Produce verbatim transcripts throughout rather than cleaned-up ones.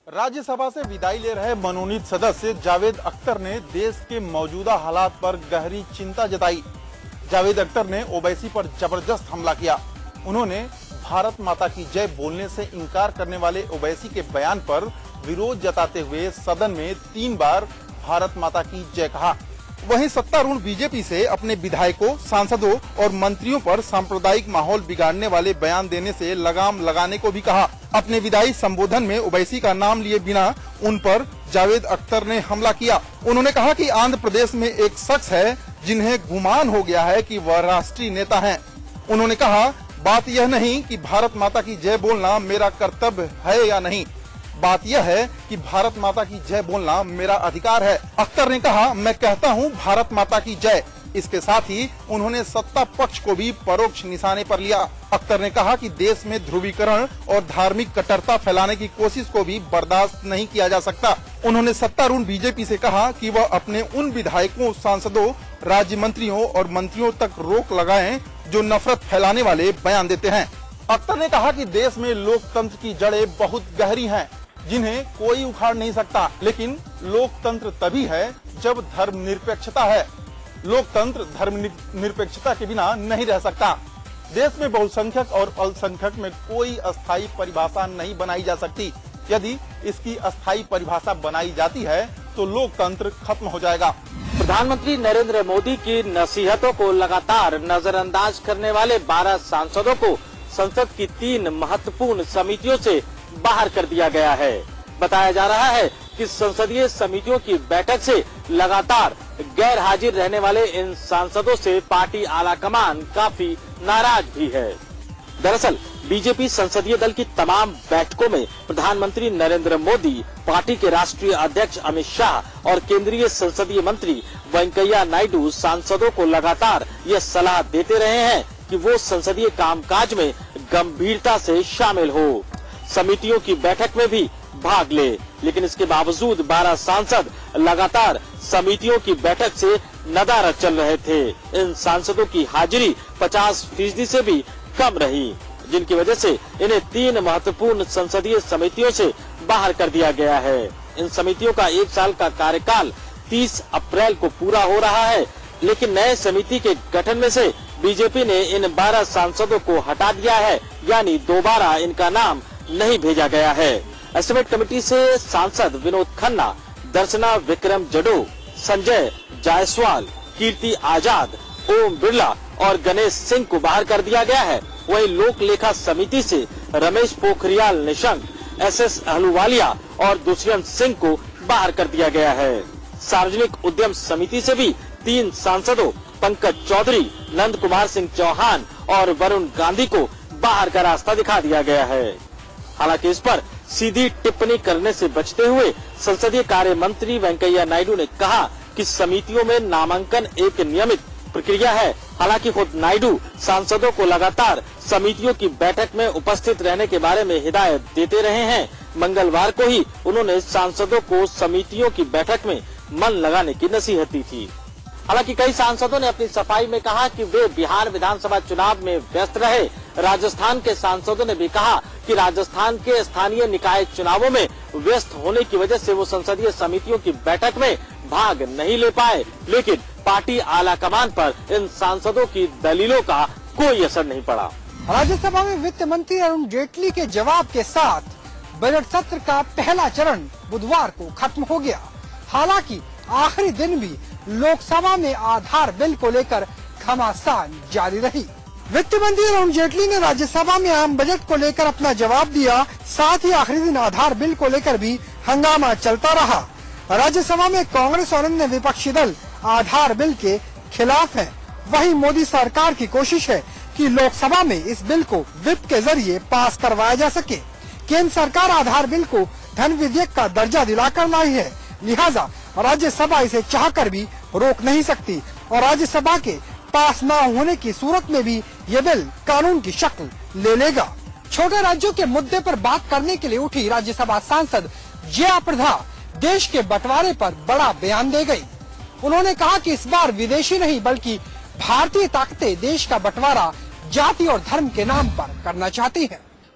राज्यसभा से विदाई ले रहे मनोनीत सदस्य जावेद अख्तर ने देश के मौजूदा हालात पर गहरी चिंता जताई। जावेद अख्तर ने ओवैसी पर जबरदस्त हमला किया। उन्होंने भारत माता की जय बोलने से इनकार करने वाले ओवैसी के बयान पर विरोध जताते हुए सदन में तीन बार भारत माता की जय कहा। वहीं सत्तारूढ़ बीजेपी से अपने विधायकों, सांसदों और मंत्रियों पर सांप्रदायिक माहौल बिगाड़ने वाले बयान देने से लगाम लगाने को भी कहा। अपने विदाई संबोधन में ओवैसी का नाम लिए बिना उन पर जावेद अख्तर ने हमला किया। उन्होंने कहा कि आंध्र प्रदेश में एक शख्स है जिन्हें गुमान हो गया है कि वह राष्ट्रीय नेता हैं। उन्होंने कहा, बात यह नहीं कि भारत माता की जय बोलना मेरा कर्तव्य है या नहीं, बात यह है कि भारत माता की जय बोलना मेरा अधिकार है। अख्तर ने कहा, मैं कहता हूं भारत माता की जय। इसके साथ ही उन्होंने सत्ता पक्ष को भी परोक्ष निशाने पर लिया। अख्तर ने कहा कि देश में ध्रुवीकरण और धार्मिक कट्टरता फैलाने की कोशिश को भी बर्दाश्त नहीं किया जा सकता। उन्होंने सत्तारूढ़ बीजेपी से कहा कि वह अपने उन विधायकों, सांसदों, राज्य मंत्रियों और मंत्रियों तक रोक लगाएं जो नफरत फैलाने वाले बयान देते हैं। अख्तर ने कहा कि देश में लोकतंत्र की जड़ें बहुत गहरी हैं, जिन्हें कोई उखाड़ नहीं सकता। लेकिन लोकतंत्र तभी है जब धर्मनिरपेक्षता है। लोकतंत्र धर्म निरपेक्षता के बिना नहीं रह सकता। देश में बहुसंख्यक और अल्पसंख्यक में कोई अस्थायी परिभाषा नहीं बनाई जा सकती। यदि इसकी अस्थायी परिभाषा बनाई जाती है तो लोकतंत्र खत्म हो जाएगा। प्रधानमंत्री नरेंद्र मोदी की नसीहतों को लगातार नजरअंदाज करने वाले बारह सांसदों को संसद की तीन महत्वपूर्ण समितियों से बाहर कर दिया गया है। बताया जा रहा है कि संसदीय समितियों की बैठक से लगातार गैर हाजिर रहने वाले इन सांसदों से पार्टी आलाकमान काफी नाराज भी है। दरअसल बीजेपी संसदीय दल की तमाम बैठकों में प्रधानमंत्री नरेंद्र मोदी, पार्टी के राष्ट्रीय अध्यक्ष अमित शाह और केंद्रीय संसदीय मंत्री वेंकैया नायडू सांसदों को लगातार ये सलाह देते रहे हैं कि वो संसदीय कामकाज में गंभीरता से शामिल हो, समितियों की बैठक में भी भाग ले। लेकिन इसके बावजूद बारह सांसद लगातार समितियों की बैठक से नदारद चल रहे थे। इन सांसदों की हाजिरी पचास फीसदी से भी कम रही, जिनकी वजह से इन्हें तीन महत्वपूर्ण संसदीय समितियों से बाहर कर दिया गया है। इन समितियों का एक साल का कार्यकाल तीस अप्रैल को पूरा हो रहा है, लेकिन नए समिति के गठन में से बीजेपी ने इन बारह सांसदों को हटा दिया है, यानी दोबारा इनका नाम नहीं भेजा गया है। एस्टीमेट कमेटी से सांसद विनोद खन्ना, दर्शना विक्रम जडो, संजय जायसवाल, कीर्ति आजाद, ओम बिरला और गणेश सिंह को बाहर कर दिया गया है। वहीं लोक लेखा समिति से रमेश पोखरियाल निशंक, एस एस अहलूवालिया और दुष्यंत सिंह को बाहर कर दिया गया है। सार्वजनिक उद्यम समिति से भी तीन सांसदों पंकज चौधरी, नंद कुमार सिंह चौहान और वरुण गांधी को बाहर का रास्ता दिखा दिया गया है। हालांकि इस पर सीधी टिप्पणी करने से बचते हुए संसदीय कार्य मंत्री वेंकैया नायडू ने कहा कि समितियों में नामांकन एक नियमित प्रक्रिया है। हालांकि खुद नायडू सांसदों को लगातार समितियों की बैठक में उपस्थित रहने के बारे में हिदायत देते रहे हैं। मंगलवार को ही उन्होंने सांसदों को समितियों की बैठक में मन लगाने की नसीहत दी थी। हालांकि कई सांसदों ने अपनी सफाई में कहा कि वे बिहार विधानसभा चुनाव में व्यस्त रहे। राजस्थान के सांसदों ने भी कहा कि राजस्थान के स्थानीय निकाय चुनावों में व्यस्त होने की वजह से वो संसदीय समितियों की बैठक में भाग नहीं ले पाए। लेकिन पार्टी आलाकमान पर इन सांसदों की दलीलों का कोई असर नहीं पड़ा। राज्यसभा में वित्त मंत्री अरुण जेटली के जवाब के साथ बजट सत्र का पहला चरण बुधवार को खत्म हो गया। हालांकि आखिरी दिन भी लोकसभा में आधार बिल को लेकर घमासान जारी रही। वित्त मंत्री अरुण जेटली ने राज्यसभा में आम बजट को लेकर अपना जवाब दिया। साथ ही आखिरी दिन आधार बिल को लेकर भी हंगामा चलता रहा। राज्यसभा में कांग्रेस और अन्य विपक्षी दल आधार बिल के खिलाफ हैं। वहीं मोदी सरकार की कोशिश है कि लोकसभा में इस बिल को विप के जरिए पास करवाया जा सके। केंद्र सरकार आधार बिल को धन विधेयक का दर्जा दिलाकर लाई है, लिहाजा राज्यसभा इसे चाहकर भी रोक नहीं सकती और राज्यसभा के पास न होने की सूरत में भी ये बिल कानून की शक्ल ले लेगा। छोटे राज्यों के मुद्दे पर बात करने के लिए उठी राज्यसभा सांसद जया प्रदा देश के बंटवारे पर बड़ा बयान दे गई। उन्होंने कहा कि इस बार विदेशी नहीं बल्कि भारतीय ताकतें देश का बंटवारा जाति और धर्म के नाम पर करना चाहती है।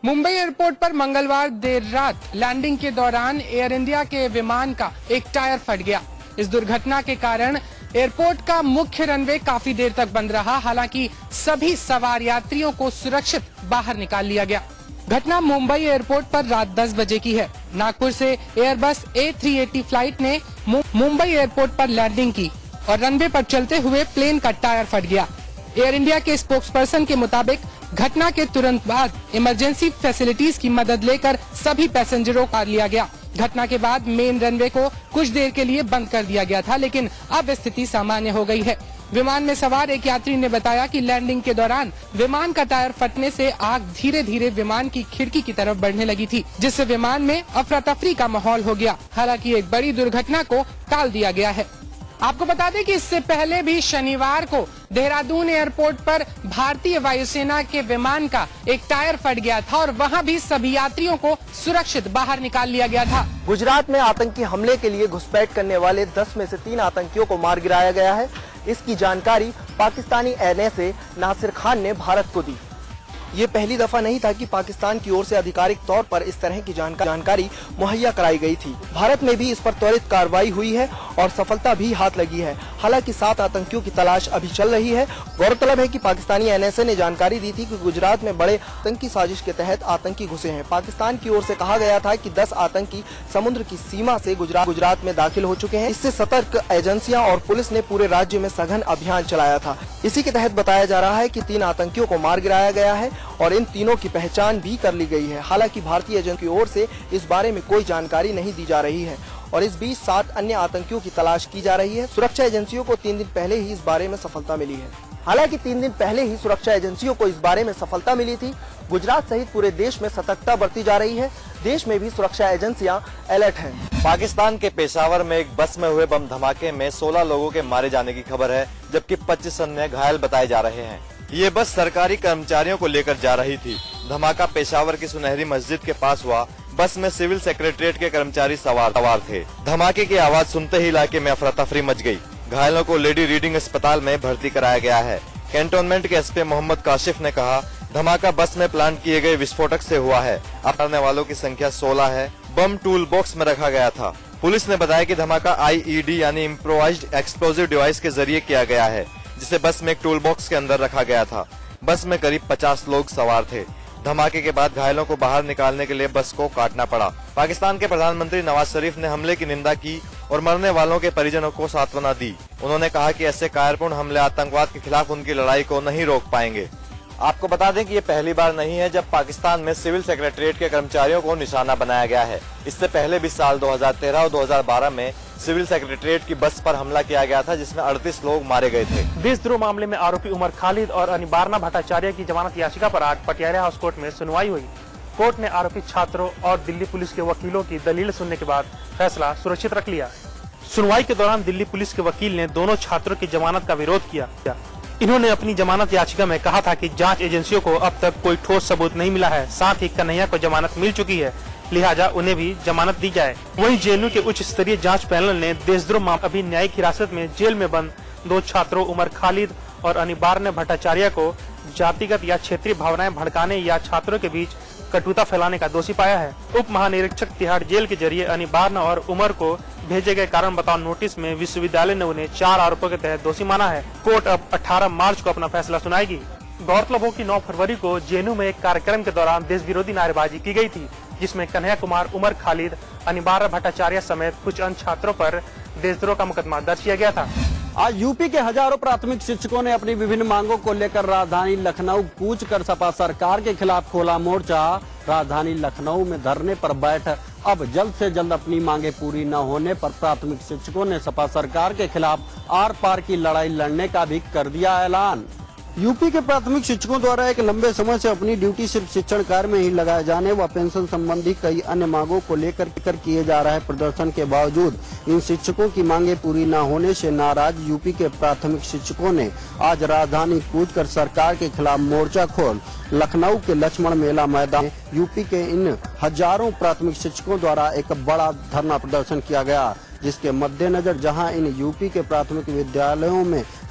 मुंबई एयरपोर्ट पर मंगलवार देर रात लैंडिंग के दौरान एयर इंडिया के विमान का एक टायर फट गया। इस दुर्घटना के कारण एयरपोर्ट का मुख्य रनवे काफी देर तक बंद रहा। हालांकि सभी सवार यात्रियों को सुरक्षित बाहर निकाल लिया गया। घटना मुंबई एयरपोर्ट पर रात दस बजे की है। नागपुर से Airbus A three eighty flight ने मुंबई एयरपोर्ट पर लैंडिंग की और रनवे पर चलते हुए प्लेन का टायर फट गया। एयर इंडिया के स्पोक्सपर्सन के मुताबिक घटना के तुरंत बाद इमरजेंसी फैसिलिटीज की मदद लेकर सभी पैसेंजरों को लिया गया। घटना के बाद मेन रनवे को कुछ देर के लिए बंद कर दिया गया था, लेकिन अब स्थिति सामान्य हो गई है। विमान में सवार एक यात्री ने बताया कि लैंडिंग के दौरान विमान का टायर फटने से आग धीरे धीरे विमान की खिड़की की तरफ बढ़ने लगी थी, जिससे विमान में अफरा तफरी का माहौल हो गया। हालांकि एक बड़ी दुर्घटना को टाल दिया गया है। आपको बता दें कि इससे पहले भी शनिवार को देहरादून एयरपोर्ट पर भारतीय वायुसेना के विमान का एक टायर फट गया था और वहां भी सभी यात्रियों को सुरक्षित बाहर निकाल लिया गया था। गुजरात में आतंकी हमले के लिए घुसपैठ करने वाले दस में से तीन आतंकियों को मार गिराया गया है। इसकी जानकारी Pakistani N S A Nasir Khan ने भारत को दी। ये पहली दफा नहीं था कि पाकिस्तान की ओर से आधिकारिक तौर पर इस तरह की जानकारी मुहैया कराई गई थी। भारत में भी इस पर त्वरित कार्रवाई हुई है और सफलता भी हाथ लगी है। हालांकि सात आतंकियों की तलाश अभी चल रही है। गौरतलब है कि पाकिस्तानी एन एस ए ने जानकारी दी थी कि गुजरात में बड़े आतंकी साजिश के तहत आतंकी घुसे हैं। पाकिस्तान की ओर से कहा गया था कि दस आतंकी समुद्र की सीमा से गुजरात गुजरात में दाखिल हो चुके हैं। इससे सतर्क एजेंसियां और पुलिस ने पूरे राज्य में सघन अभियान चलाया था। इसी के तहत बताया जा रहा है कि तीन आतंकियों को मार गिराया गया है और इन तीनों की पहचान भी कर ली गई है। हालांकि भारतीय एजेंसी की ओर से इस बारे में कोई जानकारी नहीं दी जा रही है और इस बीच सात अन्य आतंकियों की तलाश की जा रही है। सुरक्षा एजेंसियों को तीन दिन पहले ही इस बारे में सफलता मिली है। हालांकि तीन दिन पहले ही सुरक्षा एजेंसियों को इस बारे में सफलता मिली थी। गुजरात सहित पूरे देश में सतर्कता बरती जा रही है। देश में भी सुरक्षा एजेंसियां अलर्ट हैं। पाकिस्तान के पेशावर में एक बस में हुए बम धमाके में सोलह लोगों के मारे जाने की खबर है, जबकि पच्चीस अन्य घायल बताए जा रहे हैं। ये बस सरकारी कर्मचारियों को लेकर जा रही थी। धमाका पेशावर की सुनहरी मस्जिद के पास हुआ। बस में सिविल सेक्रेटरीट के कर्मचारी सवार सवार थे। धमाके की आवाज सुनते ही इलाके में अफरा तफरी मच गई। घायलों को लेडी रीडिंग अस्पताल में भर्ती कराया गया है। कैंटोनमेंट के एस पी मोहम्मद काशिफ ने कहा, धमाका बस में प्लांट किए गए विस्फोटक से हुआ है। मरने वालों की संख्या सोलह है। बम टूल बॉक्स में रखा गया था। पुलिस ने बताया कि धमाका आई ई डी यानी इम्प्रोवाइज्ड एक्सप्लोजिव डिवाइस के जरिए किया गया है, जिसे बस में एक टूल बॉक्स के अंदर रखा गया था। बस में करीब पचास लोग सवार थे। धमाके के बाद घायलों को बाहर निकालने के लिए बस को काटना पड़ा। पाकिस्तान के प्रधानमंत्री नवाज शरीफ ने हमले की निंदा की और मरने वालों के परिजनों को सांत्वना दी। उन्होंने कहा कि ऐसे कायरपूर्ण हमले आतंकवाद के खिलाफ उनकी लड़ाई को नहीं रोक पाएंगे। आपको बता दें कि ये पहली बार नहीं है जब पाकिस्तान में सिविल सेक्रेटरीट के कर्मचारियों को निशाना बनाया गया है। इससे पहले भी साल दो हज़ार तेरह और दो हज़ार बारह में सिविल सेक्रेटरीट की बस पर हमला किया गया था, जिसमें अड़तीस लोग मारे गए थे। देशद्रोह मामले में आरोपी उमर खालिद और अनिबार्ना भट्टाचार्य की जमानत याचिका पर आज पटियाला हाउस कोर्ट में सुनवाई हुई। कोर्ट ने आरोपी छात्रों और दिल्ली पुलिस के वकीलों की दलील सुनने के बाद फैसला सुरक्षित रख लिया। सुनवाई के दौरान दिल्ली पुलिस के वकील ने दोनों छात्रों की जमानत का विरोध किया। इन्होंने अपनी जमानत याचिका में कहा था कि जांच एजेंसियों को अब तक कोई ठोस सबूत नहीं मिला है, साथ ही कन्हैया को जमानत मिल चुकी है, लिहाजा उन्हें भी जमानत दी जाए। वहीं जेएनयू के उच्च स्तरीय जांच पैनल ने देशद्रोह मामले अभी न्यायिक हिरासत में जेल में बंद दो छात्रों उमर खालिद और अनिबार्ना भट्टाचार्य को जातिगत या क्षेत्रीय भावनाएं भड़काने या छात्रों के बीच कटुता फैलाने का दोषी पाया है। उप महानिरीक्षक तिहाड़ जेल के जरिए अनिबार्ना और उमर को भेजे गए कारण बताओ नोटिस में विश्वविद्यालय ने उन्हें चार आरोपों के तहत दोषी माना है। कोर्ट अब अठारह मार्च को अपना फैसला सुनाएगी। गौरतलब हो कि नौ फरवरी को जेएनयू में एक कार्यक्रम के दौरान देश विरोधी नारेबाजी की गई थी, जिसमें कन्हैया कुमार, उमर खालिद, अनिबार्ना भट्टाचार्य समेत कुछ अन्य छात्रों पर देशद्रोह का मुकदमा दर्ज किया गया था। आज यूपी के हजारों प्राथमिक शिक्षकों ने अपनी विभिन्न मांगों को लेकर राजधानी लखनऊ कूच कर सपा सरकार के खिलाफ खोला मोर्चा। राजधानी लखनऊ में धरने पर बैठ अब जल्द से जल्द अपनी मांगे पूरी न होने पर प्राथमिक शिक्षकों ने सपा सरकार के खिलाफ आर पार की लड़ाई लड़ने का भी कर दिया ऐलान। यूपी के प्राथमिक शिक्षकों द्वारा एक लंबे समय से अपनी ड्यूटी सिर्फ शिक्षण कार्य में ही लगाए जाने व पेंशन संबंधी कई अन्य मांगों को लेकर कर किए जा रहे प्रदर्शन के बावजूद इन शिक्षकों की मांगे पूरी न होने से नाराज यूपी के प्राथमिक शिक्षकों ने आज राजधानी कूच कर सरकार के खिलाफ मोर्चा खोल लखनऊ के लक्ष्मण मेला मैदान यूपी के इन हजारों प्राथमिक शिक्षकों द्वारा एक बड़ा धरना प्रदर्शन किया गया, जिसके मद्देनजर जहां इन यूपी के प्राथमिक विद्यालयों में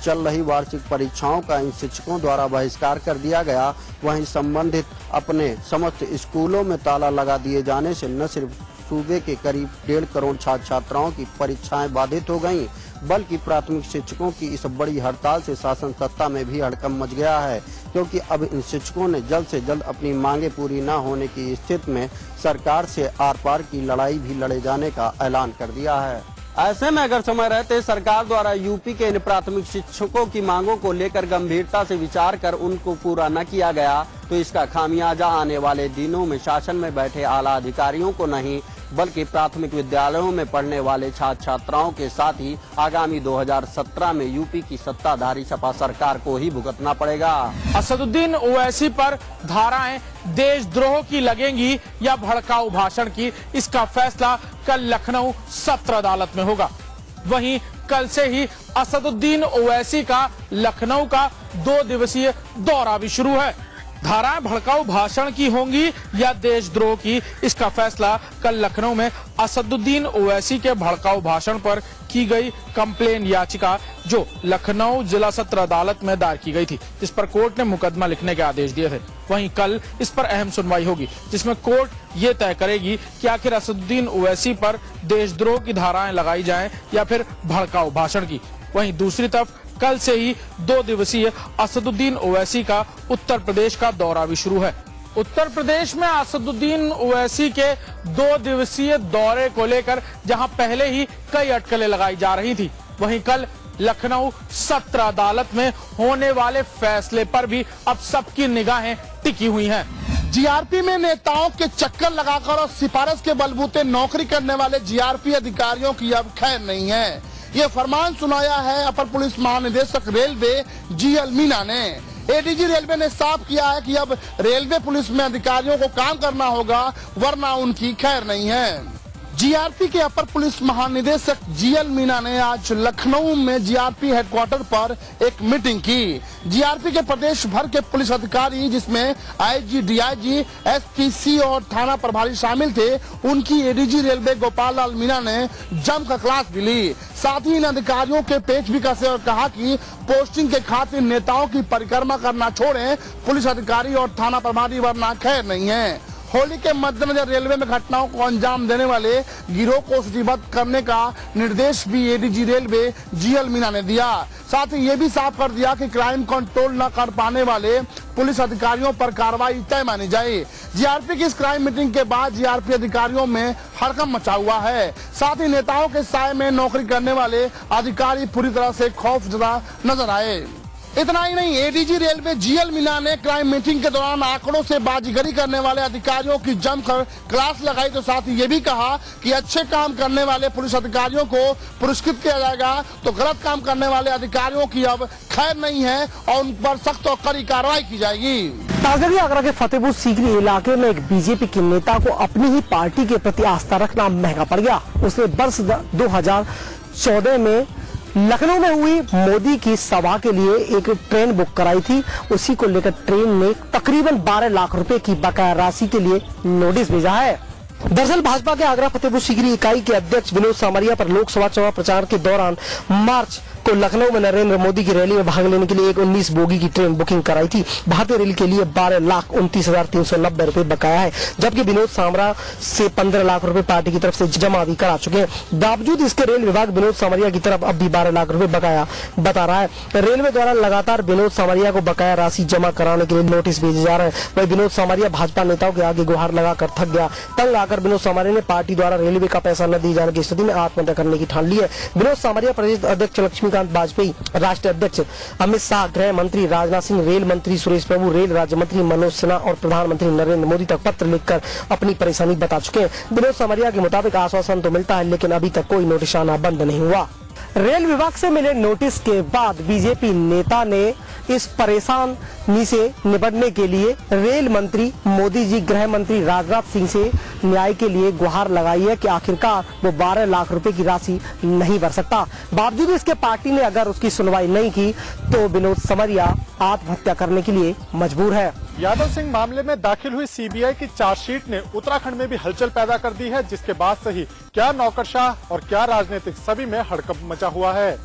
चल रही वार्षिक परीक्षाओं का इन शिक्षकों द्वारा बहिष्कार कर दिया गया, वहीं संबंधित अपने समस्त स्कूलों में ताला लगा दिए जाने से न सिर्फ सूबे के करीब डेढ़ करोड़ छात्र छात्राओं की परीक्षाएं बाधित हो गयीं, बल्कि प्राथमिक शिक्षकों की इस बड़ी हड़ताल से शासन सत्ता में भी हड़कंप मच गया है, क्योंकि अब इन शिक्षकों ने जल्द से जल्द अपनी मांगे पूरी न होने की स्थिति में सरकार से आर पार की लड़ाई भी लड़े जाने का ऐलान कर दिया है। ऐसे में अगर समय रहते सरकार द्वारा यूपी के इन प्राथमिक शिक्षकों की मांगों को लेकर गंभीरता से विचार कर उनको पूरा न किया गया तो इसका खामियाजा आने वाले दिनों में शासन में बैठे आला अधिकारियों को नहीं बल्कि प्राथमिक विद्यालयों में पढ़ने वाले छात्र छात्राओं के साथ ही आगामी दो हज़ार सत्रह में यूपी की सत्ताधारी सपा सरकार को ही भुगतना पड़ेगा। असदुद्दीन ओवैसी पर धाराएं देशद्रोह की लगेंगी या भड़काऊ भाषण की, इसका फैसला कल लखनऊ सत्र अदालत में होगा। वहीं कल से ही असदुद्दीन ओवैसी का लखनऊ का दो दिवसीय दौरा भी शुरू है। धाराएं भड़काऊ भाषण की होंगी या देशद्रोह की, इसका फैसला कल लखनऊ में असदुद्दीन ओवैसी के भड़काऊ भाषण पर की गई कंप्लेन याचिका जो लखनऊ जिला सत्र अदालत में दायर की गई थी, जिस पर कोर्ट ने मुकदमा लिखने के आदेश दिए थे। वहीं कल इस पर अहम सुनवाई होगी, जिसमें कोर्ट ये तय करेगी कि आखिर असदुद्दीन ओवैसी पर देशद्रोह की धाराएं लगाई जाएं या फिर भड़काऊ भाषण की। वहीं दूसरी तरफ कल से ही दो दिवसीय असदुद्दीन ओवैसी का उत्तर प्रदेश का दौरा भी शुरू है। उत्तर प्रदेश में असदुद्दीन ओवैसी के दो दिवसीय दौरे को लेकर जहां पहले ही कई अटकलें लगाई जा रही थी, वहीं कल लखनऊ सत्र अदालत में होने वाले फैसले पर भी अब सबकी निगाहें टिकी हुई हैं। जीआरपी में नेताओं के चक्कर लगाकर और सिफारिश के बलबूते नौकरी करने वाले जीआरपी अधिकारियों की अब खैर नहीं है। ये फरमान सुनाया है अपर पुलिस महानिदेशक रेलवे जी एल मीना ने। एडीजी रेलवे ने साफ किया है कि अब रेलवे पुलिस में अधिकारियों को काम करना होगा, वरना उनकी खैर नहीं है। जीआरपी के अपर पुलिस महानिदेशक जी एल मीना ने आज लखनऊ में जीआरपी हेडक्वार्टर पर एक मीटिंग की। जीआरपी के प्रदेश भर के पुलिस अधिकारी, जिसमें आईजी, डीआईजी, एसपीसी और थाना प्रभारी शामिल थे, उनकी एडीजी रेलवे गोपाल लाल मीना ने जमकर क्लास भी ली। साथ ही इन अधिकारियों के पेच भी कसे और कहा कि पोस्टिंग के खातिर नेताओं की परिक्रमा करना छोड़ें पुलिस अधिकारी और थाना प्रभारी, वरना खैर नहीं है। होली के मद्देनजर रेलवे में घटनाओं को अंजाम देने वाले गिरोह को सूचीबद्ध करने का निर्देश भी ADG railway G L Meena ने दिया। साथ ही ये भी साफ कर दिया कि क्राइम कंट्रोल न कर पाने वाले पुलिस अधिकारियों पर कार्रवाई तय मानी जाए। जीआरपी की इस क्राइम मीटिंग के बाद जीआरपी अधिकारियों में हड़कंप मचा हुआ है। साथ ही नेताओं के साए में नौकरी करने वाले अधिकारी पूरी तरह से खौफजदा नजर आए। इतना ही नहीं, ADG railway G L Meena ने क्राइम मीटिंग के दौरान आंकड़ों से बाजीगरी करने वाले अधिकारियों की जमकर क्लास लगाई, तो साथ ही ये भी कहा कि अच्छे काम करने वाले पुलिस अधिकारियों को पुरस्कृत किया जाएगा, तो गलत काम करने वाले अधिकारियों की अब खैर नहीं है और उन पर सख्त और कड़ी कार्रवाई की जाएगी। ताजगी आगरा के फतेहपुर सीकरी इलाके में एक बीजेपी के नेता को अपनी ही पार्टी के प्रति आस्था रखना महंगा पड़ गया। उसने वर्ष दो हजार चौदह में लखनऊ में हुई मोदी की सभा के लिए एक ट्रेन बुक कराई थी। उसी को लेकर ट्रेन ने तकरीबन बारह लाख रुपए की बकाया राशि के लिए नोटिस भेजा है। दरअसल भाजपा के आगरा फतेहपुर सीकरी इकाई के अध्यक्ष विनोद सामरिया पर लोकसभा चुनाव प्रचार के दौरान मार्च को लखनऊ में नरेंद्र मोदी की रैली में भाग लेने के लिए एक उन्नीस बोगी की ट्रेन बुकिंग कराई थी। भारतीय रेल के लिए बारह लाख उनतीस हजार तीन सौ नब्बे रूपए बकाया है, जबकि विनोद सामरा से पंद्रह लाख रुपए पार्टी की तरफ से जमा भी करा चुके हैं। बावजूद इसके रेल विभाग विनोद सामरिया की तरफ अब भी बारह लाख रुपए बकाया बता रहा है। रेलवे द्वारा लगातार विनोद सामरिया को बकाया राशि जमा कराने के लिए नोटिस भेजे जा रहे हैं। वही विनोद सामरिया भाजपा नेताओं के आगे गुहार लगाकर थक गया। तंग आकर विनोद सामरिया ने पार्टी द्वारा रेलवे का पैसा न दिए जाने की स्थिति में आत्महत्या करने की ठान ली है। विनोद सामरिया प्रदेश अध्यक्ष लक्ष्मीकांत वाजपेयी, राष्ट्रीय अध्यक्ष अमित शाह, गृह मंत्री राजनाथ सिंह, रेल मंत्री सुरेश प्रभु, रेल राज्य मंत्री मनोज सिन्हा और प्रधानमंत्री नरेंद्र मोदी तक पत्र लिखकर अपनी परेशानी बता चुके हैं। विनोद सामरिया के मुताबिक आश्वासन तो मिलता है, लेकिन अभी तक कोई नोटिस आना बंद नहीं हुआ। रेल विभाग से मिले नोटिस के बाद बीजेपी नेता ने इस परेशानी से निपटने के लिए रेल मंत्री मोदी जी, गृह मंत्री राजनाथ सिंह से न्याय के लिए गुहार लगाई है कि आखिरकार वो बारह लाख रुपए की राशि नहीं भर सकता। बावजूद इसके पार्टी ने अगर उसकी सुनवाई नहीं की तो विनोद सामरिया आत्महत्या करने के लिए मजबूर है। यादव सिंह मामले में दाखिल हुई सीबीआई की चार्जशीट ने उत्तराखंड में भी हलचल पैदा कर दी है, जिसके बाद से ही क्या नौकरशाह और क्या राजनीतिक, सभी में हड़कंप मचा हुआ है।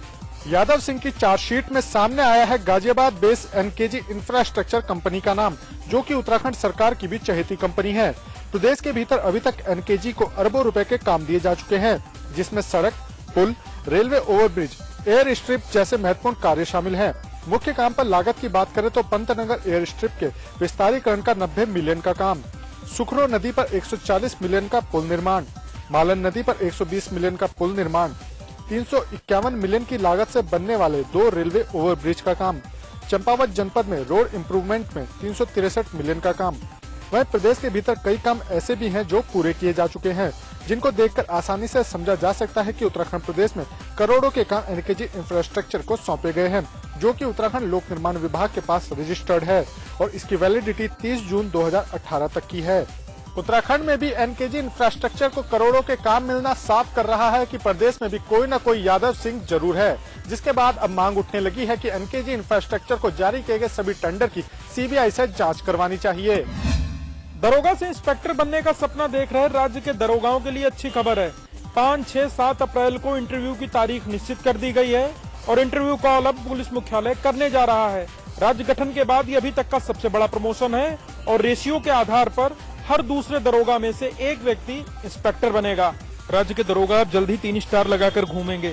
यादव सिंह की चार्जशीट में सामने आया है Ghaziabad base NKG infrastructure company का नाम, जो कि उत्तराखंड सरकार की भी चहेती कंपनी है। प्रदेश के भीतर अभी तक एनकेजी को अरबों रुपए के काम दिए जा चुके हैं, जिसमें सड़क, पुल, रेलवे ओवरब्रिज, एयर स्ट्रिप जैसे महत्वपूर्ण कार्य शामिल हैं। मुख्य काम पर लागत की बात करें तो पंतनगर एयर स्ट्रिप के विस्तारीकरण का नब्बे मिलियन का काम, सुखरो नदी पर एक सौ चालीस मिलियन का पुल निर्माण, मालन नदी पर एक सौ बीस मिलियन का पुल निर्माण, तीन सौ इक्यावन मिलियन की लागत से बनने वाले दो रेलवे ओवरब्रिज का काम, चंपावत जनपद में रोड इम्प्रूवमेंट में तीन सौ तिरसठ मिलियन का काम। वहीं प्रदेश के भीतर कई काम ऐसे भी हैं जो पूरे किए जा चुके हैं, जिनको देखकर आसानी से समझा जा सकता है कि उत्तराखंड प्रदेश में करोड़ों के काम एनकेजी इंफ्रास्ट्रक्चर को सौंपे गए हैं, जो कि उत्तराखंड लोक निर्माण विभाग के पास रजिस्टर्ड है और इसकी वैलिडिटी तीस जून दो हजार अठारह तक की है। उत्तराखंड में भी एनकेजी इंफ्रास्ट्रक्चर को करोड़ों के काम मिलना साफ कर रहा है कि प्रदेश में भी कोई न कोई यादव सिंह जरूर है, जिसके बाद अब मांग उठने लगी है कि एनकेजी इंफ्रास्ट्रक्चर को जारी किए गए सभी टेंडर की सीबीआई से जांच करवानी चाहिए। दरोगा से इंस्पेक्टर बनने का सपना देख रहे राज्य के दरोगाओं के लिए अच्छी खबर है। पाँच छह सात अप्रैल को इंटरव्यू की तारीख निश्चित कर दी गई है और इंटरव्यू कॉल अब पुलिस मुख्यालय करने जा रहा है। राज्य गठन के बाद ये अभी तक का सबसे बड़ा प्रमोशन है और रेशियो के आधार पर हर दूसरे दरोगा में से एक व्यक्ति इंस्पेक्टर बनेगा। राज्य के दरोगा अब जल्द ही तीन स्टार लगाकर घूमेंगे।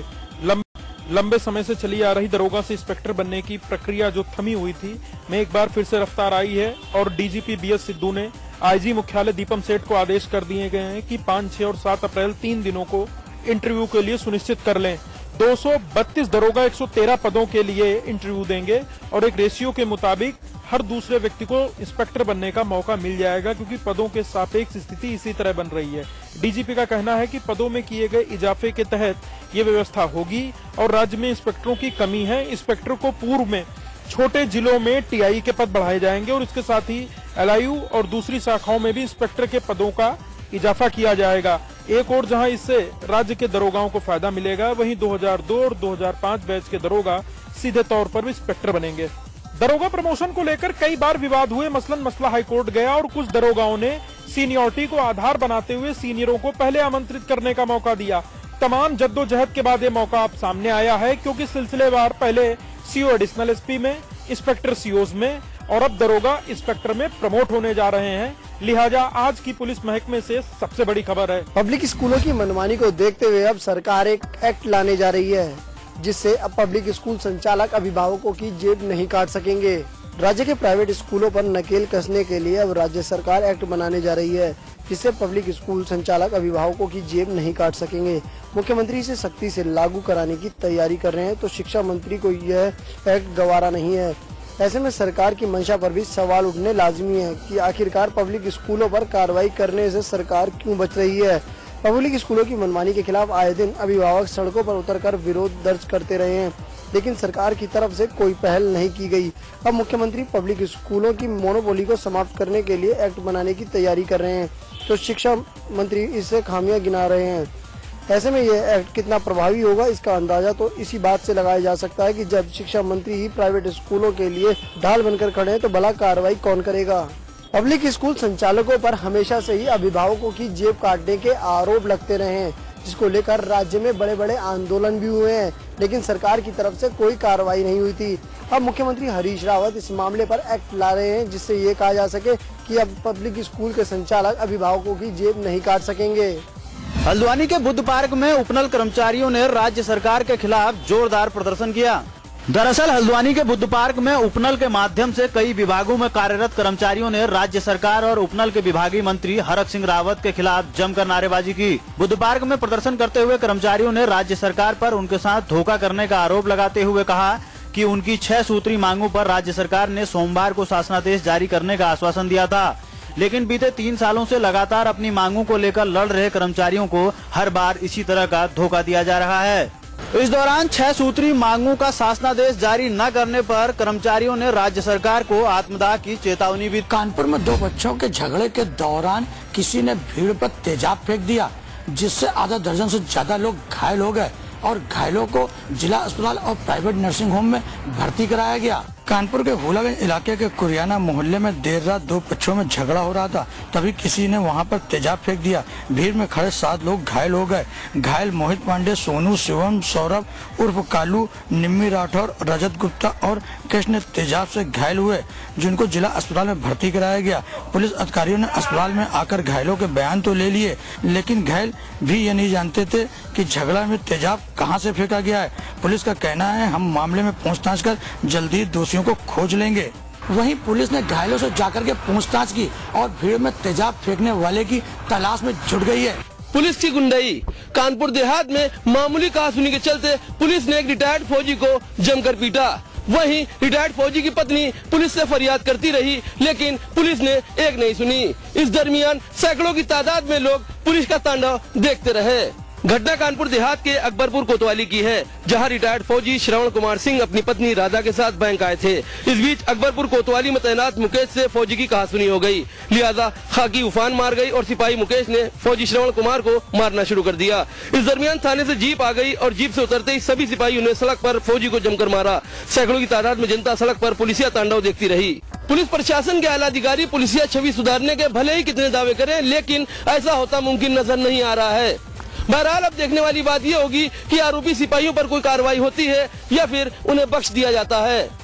लंबे समय से चली आ रही दरोगा से इंस्पेक्टर बनने की प्रक्रिया जो थमी हुई थी, में एक बार फिर से रफ्तार आई है और डीजीपी बी एस सिद्धू ने आईजी मुख्यालय दीपम सेठ को आदेश कर दिए गए हैं कि पाँच छह और सात अप्रैल तीन दिनों को इंटरव्यू के लिए सुनिश्चित कर लें। दो सौ बत्तीस दरोगा एक सौ तेरह पदों के लिए इंटरव्यू देंगे और एक रेशियो के मुताबिक हर दूसरे व्यक्ति को इंस्पेक्टर बनने का मौका मिल जाएगा, क्योंकि पदों के सापेक्ष स्थिति इसी तरह बन रही है। डीजीपी का कहना है कि पदों में किए गए इजाफे के तहत ये व्यवस्था होगी और राज्य में इंस्पेक्टरों की कमी है। इंस्पेक्टर को पूर्व में छोटे जिलों में टीआई के पद बढ़ाए जाएंगे और इसके साथ ही एलआईयू और दूसरी शाखाओं में भी इंस्पेक्टर के पदों का इजाफा किया जाएगा। एक और जहां इससे राज्य के दरोगाओं को फायदा मिलेगा, वहीं दो हज़ार दो और दो हज़ार पाँच बैच के दरोगा सीधे तौर पर भी इंस्पेक्टर बनेंगे। दरोगा प्रमोशन को लेकर कई बार विवाद हुए, मसलन मसला हाईकोर्ट गया और कुछ दरोगाओं ने सीनियरिटी को आधार बनाते हुए सीनियरों को पहले आमंत्रित करने का मौका दिया। तमाम जद्दोजहद के बाद ये मौका अब सामने आया है, क्योंकि सिलसिलेवार पहले सीओ एडिशनल एसपी में, इंस्पेक्टर सीओज में और अब दरोगा इंस्पेक्टर में प्रमोट होने जा रहे हैं। लिहाजा आज की पुलिस महकमे से सबसे बड़ी खबर है। पब्लिक स्कूलों की मनमानी को देखते हुए अब सरकार एक एक्ट लाने जा रही है, जिससे अब पब्लिक स्कूल संचालक अभिभावकों की जेब नहीं काट सकेंगे। राज्य के प्राइवेट स्कूलों पर नकेल कसने के लिए अब राज्य सरकार एक्ट बनाने जा रही है, जिससे पब्लिक स्कूल संचालक अभिभावकों की जेब नहीं काट सकेंगे। मुख्यमंत्री इसे सख्ती से लागू कराने की तैयारी कर रहे हैं, तो शिक्षा मंत्री को यह एक्ट गवारा नहीं है। ऐसे में सरकार की मंशा पर भी सवाल उठने लाजमी है कि आखिरकार पब्लिक स्कूलों पर कार्रवाई करने से सरकार क्यों बच रही है। पब्लिक स्कूलों की मनमानी के खिलाफ आए दिन अभिभावक सड़कों पर उतरकर विरोध दर्ज करते रहे हैं, लेकिन सरकार की तरफ से कोई पहल नहीं की गई। अब मुख्यमंत्री पब्लिक स्कूलों की मोनोपोली को समाप्त करने के लिए एक्ट बनाने की तैयारी कर रहे हैं, तो शिक्षा मंत्री इससे खामियां गिना रहे हैं। ऐसे में यह एक्ट कितना प्रभावी होगा, इसका अंदाजा तो इसी बात से लगाया जा सकता है कि जब शिक्षा मंत्री ही प्राइवेट स्कूलों के लिए ढाल बनकर खड़े हैं, तो भला कार्रवाई कौन करेगा। पब्लिक स्कूल संचालकों पर हमेशा से ही अभिभावकों की जेब काटने के आरोप लगते रहे हैं, जिसको लेकर राज्य में बड़े बड़े आंदोलन भी हुए हैं, लेकिन सरकार की तरफ से कोई कार्रवाई नहीं हुई थी। अब मुख्यमंत्री हरीश रावत इस मामले पर एक्ट ला रहे हैं, जिससे ये कहा जा सके कि अब पब्लिक स्कूल के संचालक अभिभावकों की जेब नहीं काट सकेंगे। हल्द्वानी के बुद्ध पार्क में उपनल कर्मचारियों ने राज्य सरकार के खिलाफ जोरदार प्रदर्शन किया। दरअसल हल्द्वानी के बुद्ध पार्क में उपनल के माध्यम से कई विभागों में कार्यरत कर्मचारियों ने राज्य सरकार और उपनल के विभागीय मंत्री हरक सिंह रावत के खिलाफ जमकर नारेबाजी की। बुद्ध पार्क में प्रदर्शन करते हुए कर्मचारियों ने राज्य सरकार पर उनके साथ धोखा करने का आरोप लगाते हुए कहा कि उनकी छह सूत्री मांगों पर राज्य सरकार ने सोमवार को शासनादेश जारी करने का आश्वासन दिया था, लेकिन बीते तीन सालों से लगातार अपनी मांगों को लेकर लड़ रहे कर्मचारियों को हर बार इसी तरह का धोखा दिया जा रहा है। इस दौरान छह सूत्री मांगों का शासनादेश जारी न करने पर कर्मचारियों ने राज्य सरकार को आत्मदाह की चेतावनी भी। कानपुर में दो बच्चों के झगड़े के दौरान किसी ने भीड़ पर तेजाब फेंक दिया, जिससे आधा दर्जन से ज्यादा लोग घायल हो गए और घायलों को जिला अस्पताल और प्राइवेट नर्सिंग होम में भर्ती कराया गया। कानपुर के हुलागंज इलाके के कुरियाना मोहल्ले में देर रात दो पक्षों में झगड़ा हो रहा था। तभी किसी ने वहां पर तेजाब फेंक दिया। भीड़ में खड़े सात लोग घायल हो गए। घायल मोहित पांडे, सोनू, शिवम, सौरभ उर्फ कालू, निम्मी राठौर, रजत गुप्ता और कृष्ण तेजाब से घायल हुए, जिनको जिला अस्पताल में भर्ती कराया गया। पुलिस अधिकारियों ने अस्पताल में आकर घायलों के बयान तो ले लिए, लेकिन घायल भी ये नहीं जानते थे कि झगड़ा में तेजाब कहां से फेंका गया है। पुलिस का कहना है, हम मामले में पूछताछ कर जल्दी दोषियों को खोज लेंगे। वहीं पुलिस ने घायलों से जाकर के पूछताछ की और भीड़ में तेजाब फेंकने वाले की तलाश में जुट गई है। पुलिस की गुंडाई। कानपुर देहात में मामूली कहासुनी के चलते पुलिस ने एक रिटायर्ड फौजी को जमकर पीटा। वहीं रिटायर्ड फौजी की पत्नी पुलिस से फरियाद करती रही, लेकिन पुलिस ने एक नहीं सुनी। इस दरमियान सैकड़ों की तादाद में लोग पुलिस का तांडव देखते रहे। घटना कानपुर देहात के अकबरपुर कोतवाली की है, जहां रिटायर्ड फौजी श्रवण कुमार सिंह अपनी पत्नी राधा के साथ बैंक आए थे। इस बीच अकबरपुर कोतवाली में तैनात मुकेश से फौजी की कहासुनी हो गई, लिहाजा खाकी उफान मार गई और सिपाही मुकेश ने फौजी श्रवण कुमार को मारना शुरू कर दिया। इस दरमियान थाने से जीप आ गई और जीप से उतरते ही सभी सिपाहियों ने सड़क पर फौजी को जमकर मारा। सैकड़ों की तादाद में जनता सड़क पर पुलिसिया तांडव देखती रही। पुलिस प्रशासन के आला अधिकारी पुलिसिया छवि सुधारने के भले ही कितने दावे करें, लेकिन ऐसा होता मुमकिन नजर नहीं आ रहा है। बहरहाल अब देखने वाली बात यह होगी कि आरोपी सिपाहियों पर कोई कार्रवाई होती है या फिर उन्हें बख्श दिया जाता है।